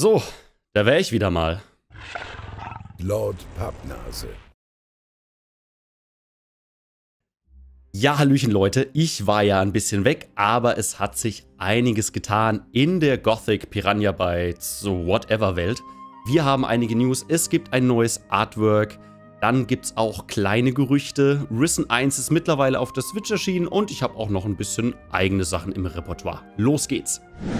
So, da wäre ich wieder mal. Lord Pappnase. Ja, hallöchen Leute, ich war ja ein bisschen weg, aber es hat sich einiges getan in der Gothic Piranha Bytes, so whatever Welt. Wir haben einige News, es gibt ein neues Artwork, dann gibt es auch kleine Gerüchte. Risen 1 ist mittlerweile auf der Switch erschienen und ich habe auch noch ein bisschen eigene Sachen im Repertoire. Los geht's!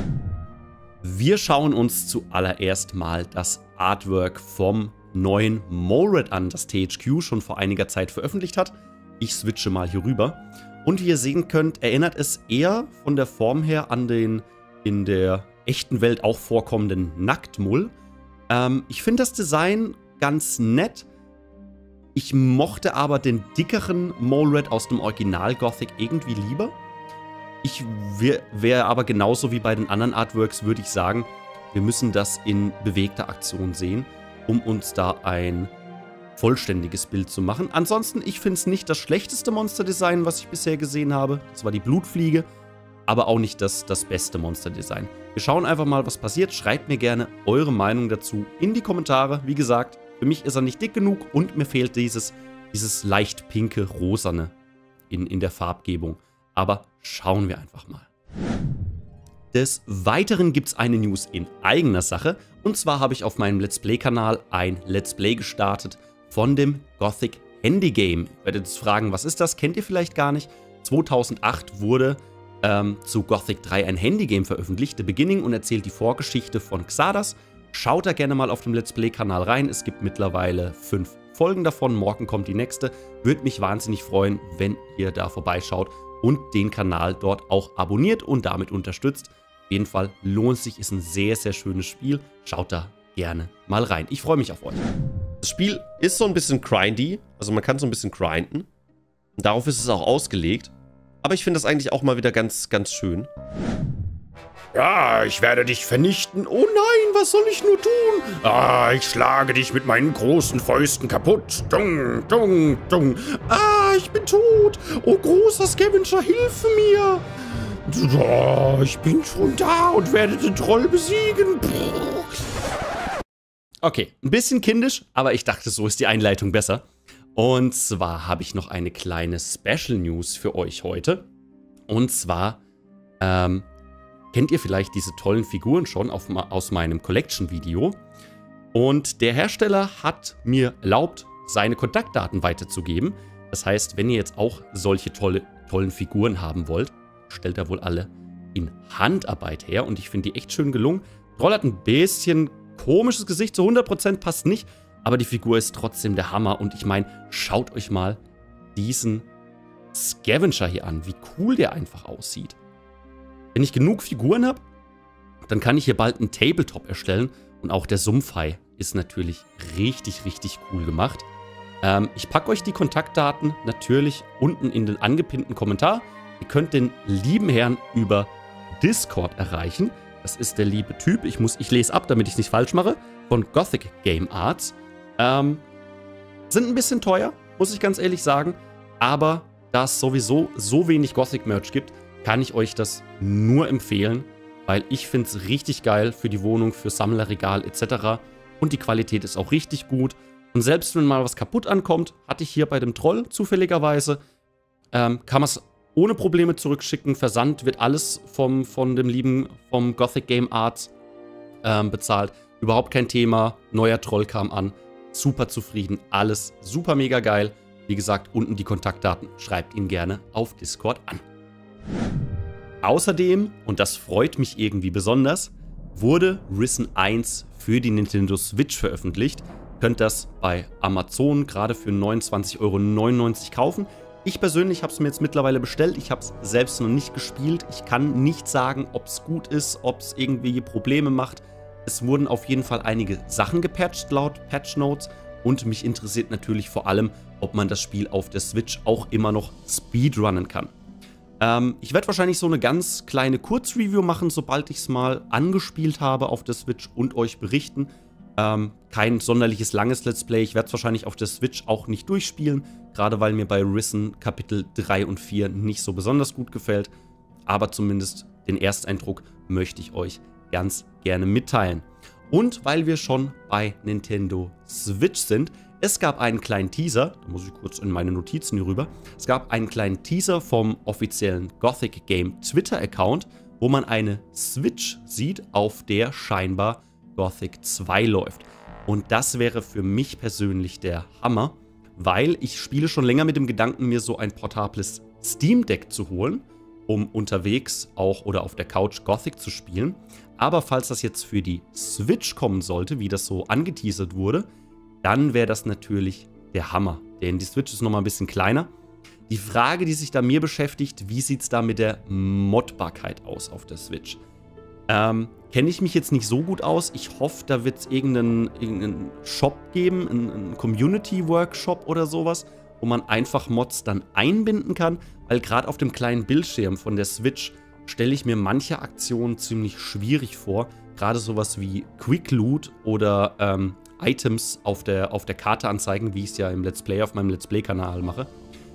Wir schauen uns zuallererst mal das Artwork vom neuen Molered an, das THQ schon vor einiger Zeit veröffentlicht hat. Ich switche mal hier rüber. Und wie ihr sehen könnt, erinnert es eher von der Form her an den in der echten Welt auch vorkommenden Nacktmull. Ich finde das Design ganz nett. Ich mochte aber den dickeren Molered aus dem Original Gothic irgendwie lieber. Ich wäre aber genauso wie bei den anderen Artworks, würde ich sagen, wir müssen das in bewegter Aktion sehen, um uns da ein vollständiges Bild zu machen. Ansonsten, ich finde es nicht das schlechteste Monsterdesign, was ich bisher gesehen habe. Das war die Blutfliege, aber auch nicht das beste Monsterdesign. Wir schauen einfach mal, was passiert. Schreibt mir gerne eure Meinung dazu in die Kommentare. Wie gesagt, für mich ist er nicht dick genug und mir fehlt dieses leicht pinke, rosane in der Farbgebung. Aber schauen wir einfach mal. Des Weiteren gibt es eine News in eigener Sache. Und zwar habe ich auf meinem Let's Play-Kanal ein Let's Play gestartet von dem Gothic Handy Game. Ihr werdet jetzt fragen, was ist das? Kennt ihr vielleicht gar nicht. 2008 wurde zu Gothic 3 ein Handy-Game veröffentlicht, The Beginning, und erzählt die Vorgeschichte von Xardas. Schaut da gerne mal auf dem Let's Play-Kanal rein. Es gibt mittlerweile 5 Folgen davon. Morgen kommt die nächste. Würde mich wahnsinnig freuen, wenn ihr da vorbeischaut und den Kanal dort auch abonniert und damit unterstützt. Auf jeden Fall lohnt sich, ist ein sehr, sehr schönes Spiel. Schaut da gerne mal rein. Ich freue mich auf euch. Das Spiel ist so ein bisschen grindy, also man kann so ein bisschen grinden. Und darauf ist es auch ausgelegt. Aber ich finde das eigentlich auch mal wieder ganz, ganz schön. Ja, ich werde dich vernichten. Oh nein, was soll ich nur tun? Ah, ich schlage dich mit meinen großen Fäusten kaputt. Dung, dung, dung. Ah, ich bin tot. Oh, großer Scavenger, hilf mir. Oh, ich bin schon da und werde den Troll besiegen. Okay, ein bisschen kindisch, aber ich dachte, so ist die Einleitung besser. Und zwar habe ich noch eine kleine Special News für euch heute. Und zwar, kennt ihr vielleicht diese tollen Figuren schon aus meinem Collection-Video? Und der Hersteller hat mir erlaubt, seine Kontaktdaten weiterzugeben. Das heißt, wenn ihr jetzt auch solche tollen Figuren haben wollt, stellt er wohl alle in Handarbeit her. Und ich finde die echt schön gelungen. Troll hat ein bisschen komisches Gesicht, zu 100% passt nicht. Aber die Figur ist trotzdem der Hammer. Und ich meine, schaut euch mal diesen Scavenger hier an. Wie cool der einfach aussieht. Wenn ich genug Figuren habe, dann kann ich hier bald einen Tabletop erstellen. Und auch der Sumpfhai ist natürlich richtig, richtig cool gemacht. Ich packe euch die Kontaktdaten natürlich unten in den angepinnten Kommentar. Ihr könnt den lieben Herrn über Discord erreichen. Das ist der liebe Typ. Ich lese ab, damit ich es nicht falsch mache. Von Gothic Game Arts. Sind ein bisschen teuer, muss ich ganz ehrlich sagen. Aber da es sowieso so wenig Gothic-Merch gibt, kann ich euch das nur empfehlen. Weil ich finde es richtig geil für die Wohnung, für Sammlerregal etc. Und die Qualität ist auch richtig gut. Und selbst wenn mal was kaputt ankommt, hatte ich hier bei dem Troll zufälligerweise, kann man es ohne Probleme zurückschicken. Versand wird alles vom Gothic Game Arts bezahlt. Überhaupt kein Thema. Neuer Troll kam an. Super zufrieden. Alles super mega geil. Wie gesagt, unten die Kontaktdaten. Schreibt ihn gerne auf Discord an. Außerdem, und das freut mich irgendwie besonders, wurde Risen 1 für die Nintendo Switch veröffentlicht. Ihr könnt das bei Amazon gerade für 29,99 € kaufen. Ich persönlich habe es mir jetzt mittlerweile bestellt. Ich habe es selbst noch nicht gespielt. Ich kann nicht sagen, ob es gut ist, ob es irgendwie Probleme macht. Es wurden auf jeden Fall einige Sachen gepatcht laut Patch Notes. Und mich interessiert natürlich vor allem, ob man das Spiel auf der Switch auch immer noch speedrunnen kann. Ich werde wahrscheinlich so eine ganz kleine Kurzreview machen, sobald ich es mal angespielt habe auf der Switch und euch berichten. Kein sonderliches langes Let's Play. Ich werde es wahrscheinlich auf der Switch auch nicht durchspielen. Gerade weil mir bei Risen Kapitel 3 und 4 nicht so besonders gut gefällt. Aber zumindest den Ersteindruck möchte ich euch ganz gerne mitteilen. Und weil wir schon bei Nintendo Switch sind, es gab einen kleinen Teaser, da muss ich kurz in meine Notizen hier rüber, es gab einen kleinen Teaser vom offiziellen Gothic Game Twitter-Account, wo man eine Switch sieht, auf der scheinbar Gothic 2 läuft. Und das wäre für mich persönlich der Hammer, weil ich spiele schon länger mit dem Gedanken, mir so ein portables Steam Deck zu holen, um unterwegs auch oder auf der Couch Gothic zu spielen. Aber falls das jetzt für die Switch kommen sollte, wie das so angeteasert wurde, dann wäre das natürlich der Hammer. Denn die Switch ist nochmal ein bisschen kleiner. Die Frage, die sich da mir beschäftigt, wie sieht es da mit der Modbarkeit aus auf der Switch? Kenne ich mich jetzt nicht so gut aus. Ich hoffe, da wird es irgendeinen Shop geben, einen Community-Workshop oder sowas, wo man einfach Mods dann einbinden kann. Weil gerade auf dem kleinen Bildschirm von der Switch stelle ich mir manche Aktionen ziemlich schwierig vor. Gerade sowas wie Quick Loot oder Items auf der Karte anzeigen, wie ich es ja im Let's Play auf meinem Let's Play-Kanal mache.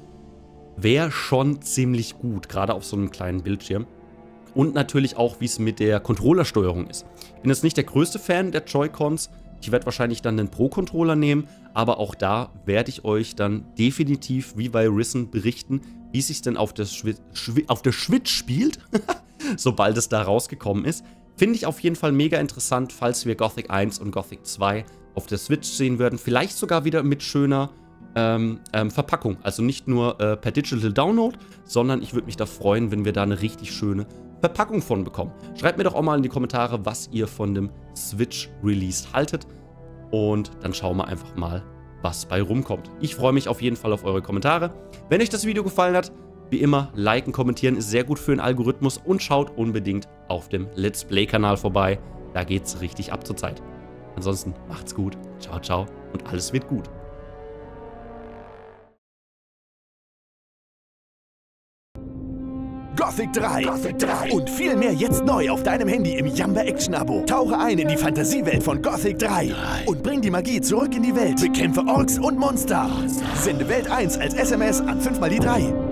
Wäre schon ziemlich gut, gerade auf so einem kleinen Bildschirm. Und natürlich auch, wie es mit der Controllersteuerung ist. Ich bin jetzt nicht der größte Fan der Joy-Cons. Ich werde wahrscheinlich dann den Pro-Controller nehmen. Aber auch da werde ich euch dann definitiv, wie bei Risen, berichten, wie es sich denn auf der Switch spielt, sobald es da rausgekommen ist. Finde ich auf jeden Fall mega interessant, falls wir Gothic 1 und Gothic 2 auf der Switch sehen würden. Vielleicht sogar wieder mit schöner Verpackung. Also nicht nur per Digital Download, sondern ich würde mich da freuen, wenn wir da eine richtig schöne Verpackung von bekommen. Schreibt mir doch auch mal in die Kommentare, was ihr von dem Switch-Release haltet. Und dann schauen wir einfach mal, was bei rumkommt. Ich freue mich auf jeden Fall auf eure Kommentare. Wenn euch das Video gefallen hat, wie immer, liken, kommentieren ist sehr gut für den Algorithmus und schaut unbedingt auf dem Let's Play-Kanal vorbei. Da geht's richtig ab zur Zeit. Ansonsten macht's gut, ciao, ciao und alles wird gut. Gothic 3 und viel mehr jetzt neu auf deinem Handy im Yamba Action Abo. Tauche ein in die Fantasiewelt von Gothic 3 und bring die Magie zurück in die Welt. Bekämpfe Orks und Monster. Sende Welt 1 als SMS an 5 mal die 3.